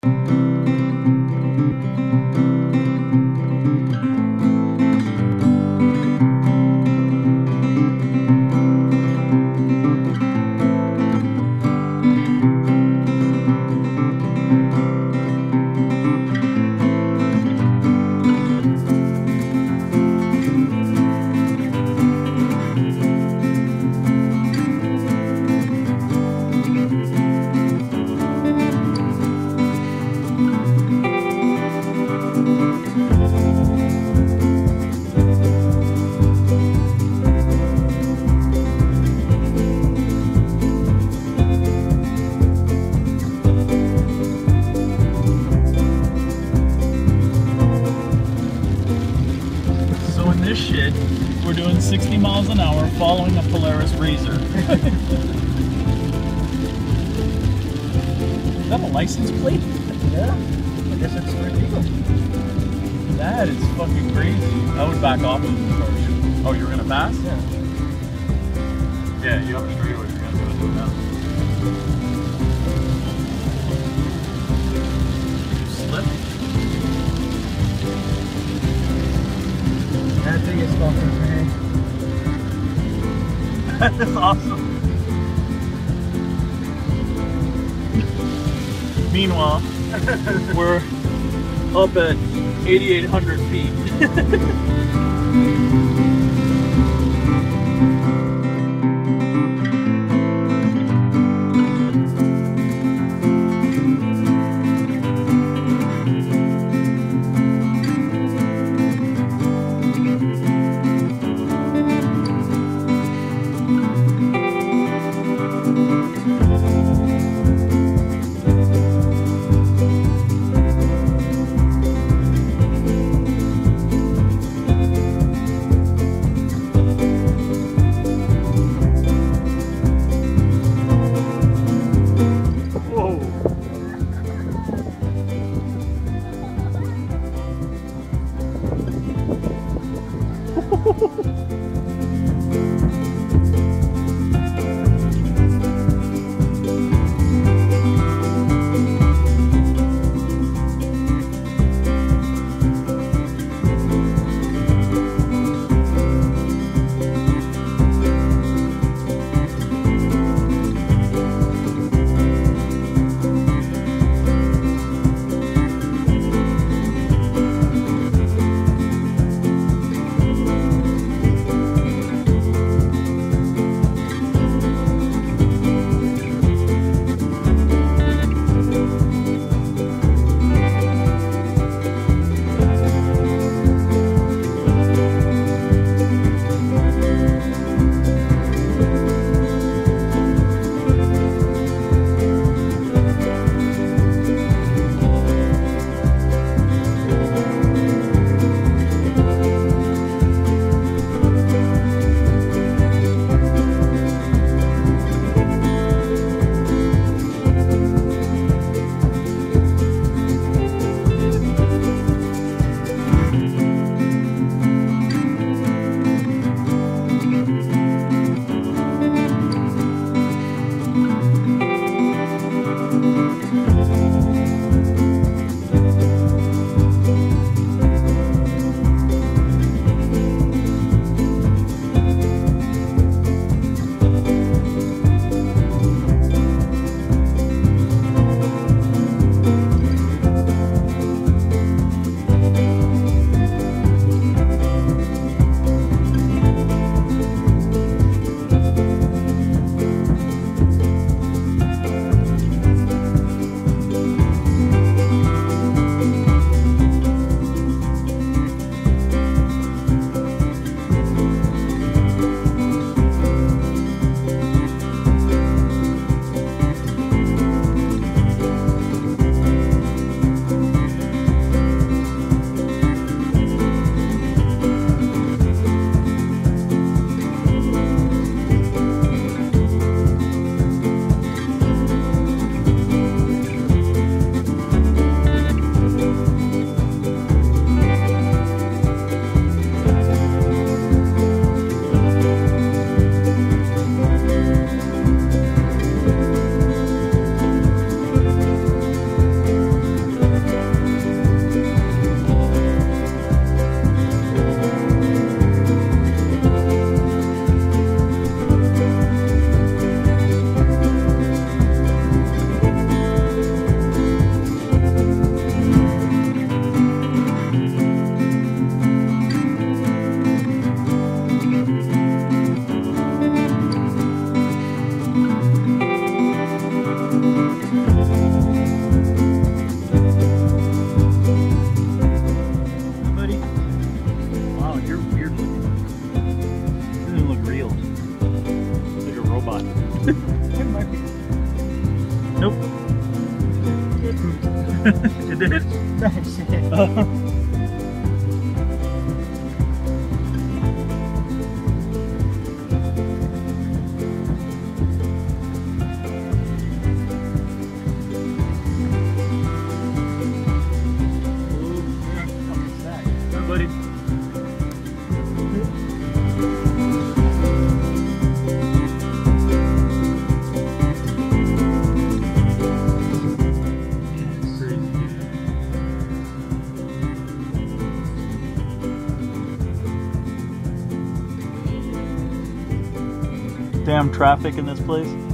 This shit, we're doing 60 miles an hour following a Polaris RZR. Is that a license plate? Yeah, I guess it's illegal. That is fucking crazy. I would back off of the car. Oh, you were gonna pass? Yeah. Yeah, you have a straightaway. You're gonna do it now. Slip? That thing is fucking great. That is awesome. Meanwhile, we're up at 8,800 feet. It did? Thanks. Hi, buddy. Damn traffic in this place.